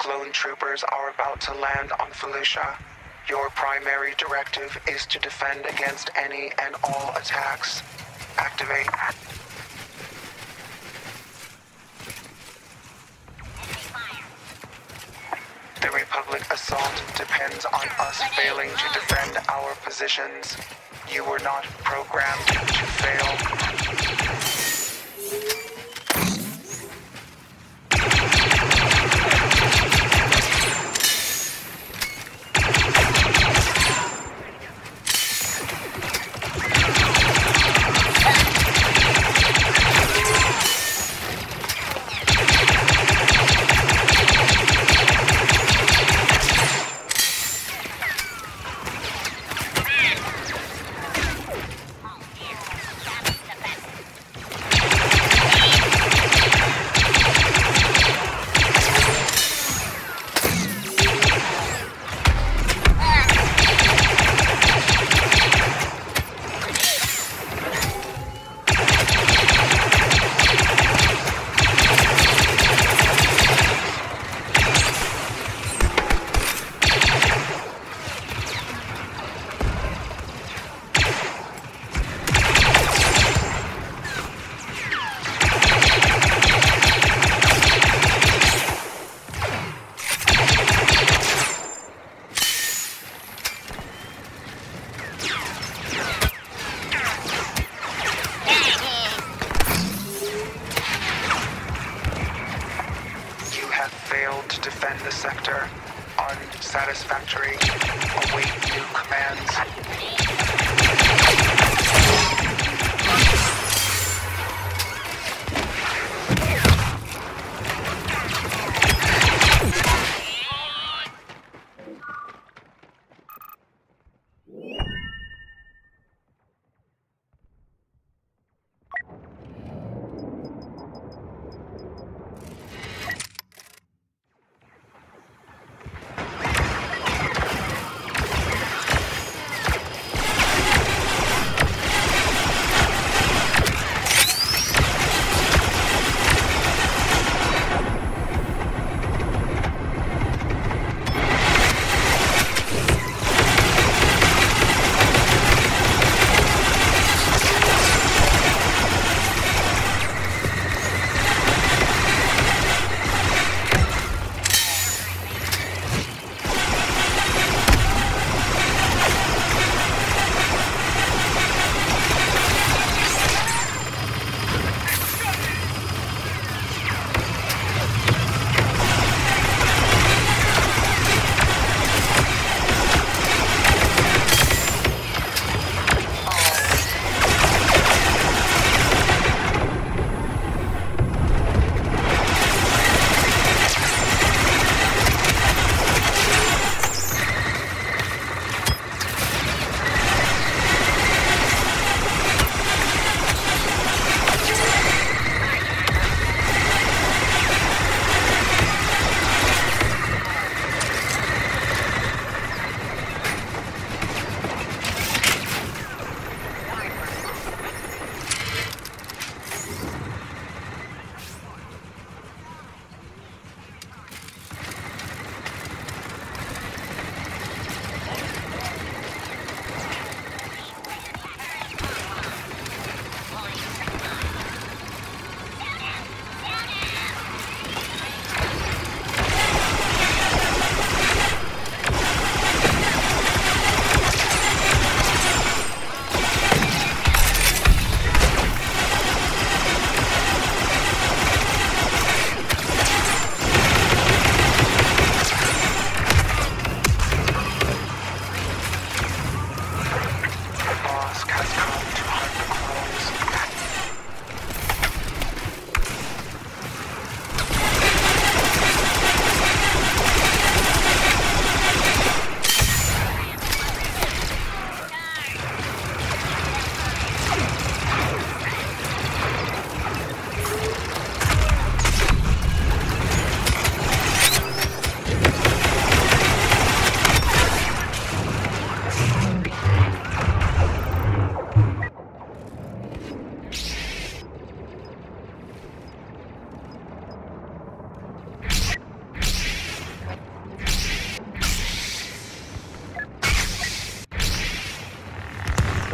Clone troopers are about to land on Felicia. Your primary directive is to defend against any and all attacks. Activate. The Republic assault depends on us failing to defend our positions. You were not programmed to fail. Failed to defend the sector. Unsatisfactory. Await new commands.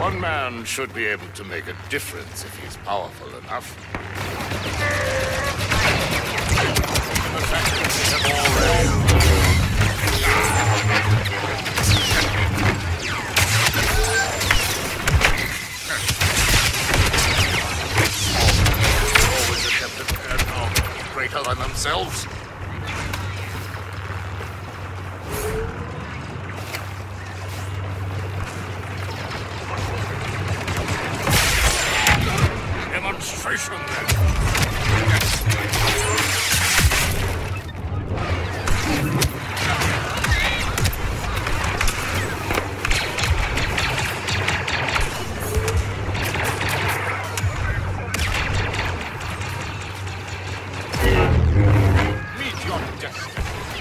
One man should be able to make a difference if he's powerful enough. The fact that we have already... always attempt to turn out greater than themselves. Demonstration then. Meet your destiny.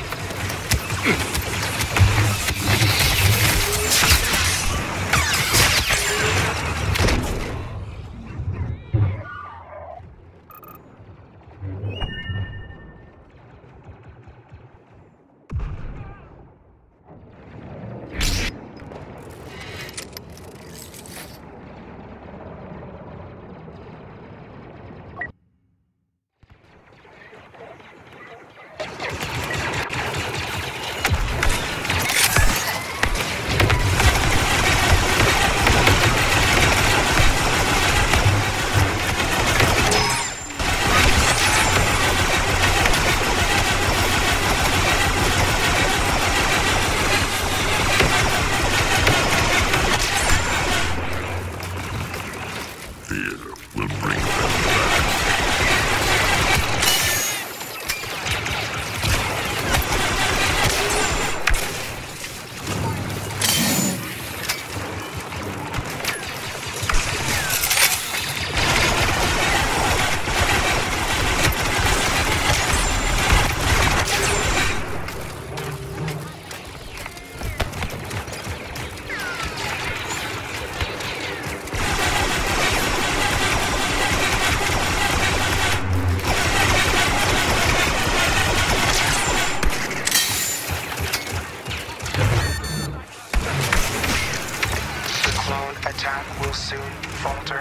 Attack will soon falter.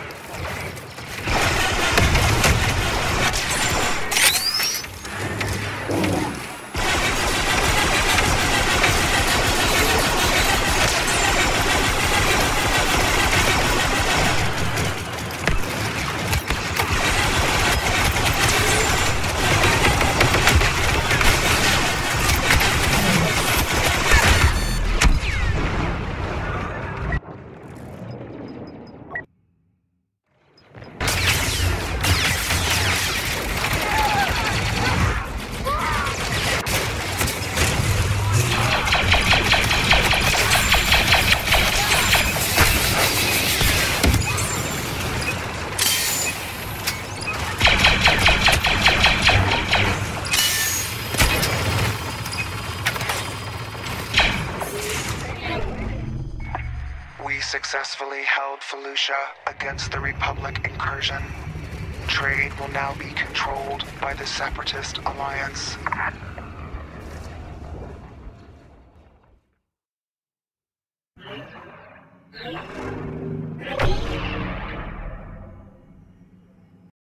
We successfully held Felucia against the Republic incursion. Trade will now be controlled by the Separatist Alliance.